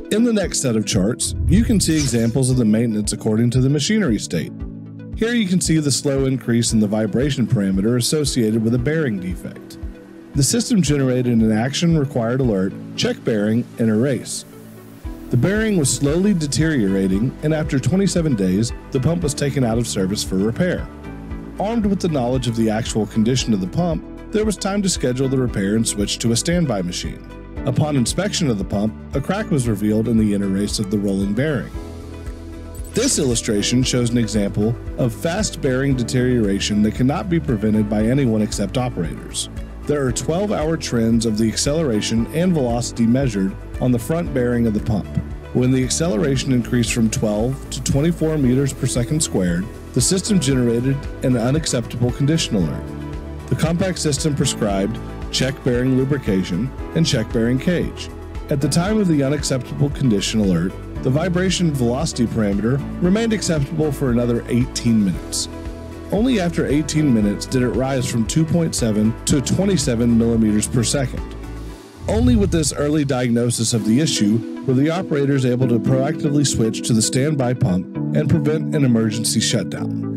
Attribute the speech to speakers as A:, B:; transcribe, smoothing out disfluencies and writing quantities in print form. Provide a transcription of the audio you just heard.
A: In the next set of charts, you can see examples of the maintenance according to the machinery state. Here you can see the slow increase in the vibration parameter associated with a bearing defect. The system generated an action-required alert, check bearing, and erase. The bearing was slowly deteriorating, and after 27 days, the pump was taken out of service for repair. Armed with the knowledge of the actual condition of the pump, there was time to schedule the repair and switch to a standby machine. Upon inspection of the pump, a crack was revealed in the inner race of the rolling bearing. This illustration shows an example of fast bearing deterioration that cannot be prevented by anyone except operators. There are 12-hour trends of the acceleration and velocity measured on the front bearing of the pump. When the acceleration increased from 12 to 24 meters per second squared, the system generated an unacceptable condition alert. The COMPACS system prescribed check bearing lubrication and check bearing cage. At the time of the unacceptable condition alert, the vibration velocity parameter remained acceptable for another 18 minutes. Only after 18 minutes did it rise from 2.7 to 27 millimeters per second. Only with this early diagnosis of the issue were the operators able to proactively switch to the standby pump and prevent an emergency shutdown.